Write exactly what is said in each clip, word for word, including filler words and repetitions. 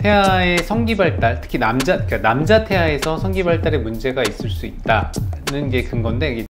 태아의 성기 발달, 특히 남자, 그러니까 남자 태아에서 성기 발달에 문제가 있을 수 있다는 게 근거인데,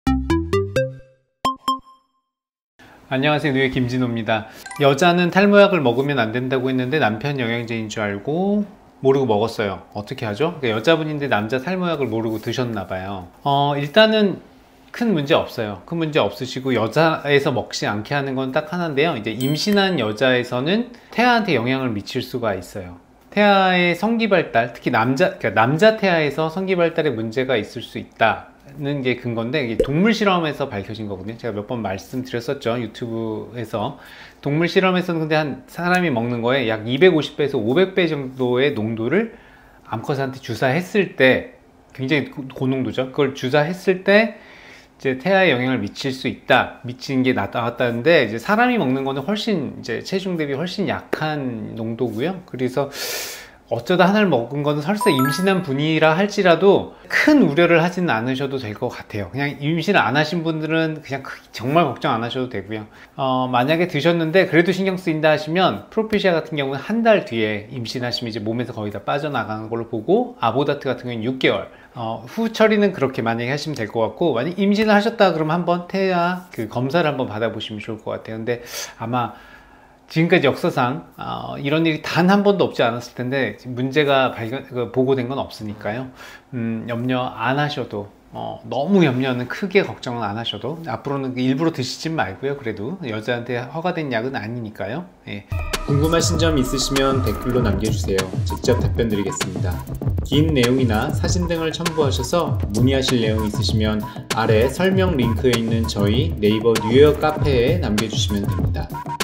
안녕하세요, 누에 김진호입니다. 여자는 탈모약을 먹으면 안 된다고 했는데 남편 영양제인 줄 알고 모르고 먹었어요. 어떻게 하죠? 그러니까 여자분인데 남자 탈모약을 모르고 드셨나 봐요. 어, 일단은 큰 문제 없어요. 큰 문제 없으시고, 여자에서 먹지 않게 하는 건 딱 하나인데요. 이제 임신한 여자에서는 태아한테 영향을 미칠 수가 있어요. 태아의 성기 발달, 특히 남자, 그러니까 남자 태아에서 성기 발달에 문제가 있을 수 있다는 게 근거인데, 이게 동물 실험에서 밝혀진 거거든요. 제가 몇 번 말씀드렸었죠, 유튜브에서. 동물 실험에서는 근데 한 사람이 먹는 거에 약 이백오십 배에서 오백 배 정도의 농도를 암컷한테 주사했을 때, 굉장히 고농도죠. 그걸 주사했을 때 이제 태아에 영향을 미칠 수 있다, 미치는 게 나타났다는데, 이제 사람이 먹는 거는 훨씬 이제 체중 대비 훨씬 약한 농도고요. 그래서 어쩌다 하나를 먹은 거는 설사 임신한 분이라 할지라도 큰 우려를 하지는 않으셔도 될 것 같아요. 그냥 임신을 안 하신 분들은 그냥 정말 걱정 안 하셔도 되고요. 어, 만약에 드셨는데 그래도 신경 쓰인다 하시면, 프로페시아 같은 경우는 한 달 뒤에 임신하시면 이제 몸에서 거의 다 빠져나가는 걸로 보고, 아보다트 같은 경우는 육 개월, 어, 후 처리는 그렇게 만약에 하시면 될 것 같고, 만약 임신을 하셨다 그러면 한번 태아 그 검사를 한번 받아보시면 좋을 것 같아요. 근데 아마 지금까지 역사상 어, 이런 일이 단 한 번도 없지 않았을 텐데, 문제가 발견, 그, 보고된 건 없으니까요. 음, 염려 안 하셔도, 어, 너무 염려는 크게 걱정은 안 하셔도, 앞으로는 일부러 드시진 말고요. 그래도 여자한테 허가된 약은 아니니까요. 예. 궁금하신 점 있으시면 댓글로 남겨주세요. 직접 답변 드리겠습니다. 긴 내용이나 사진 등을 첨부하셔서 문의하실 내용 있으시면 아래 설명 링크에 있는 저희 네이버 뉴욕 카페에 남겨주시면 됩니다.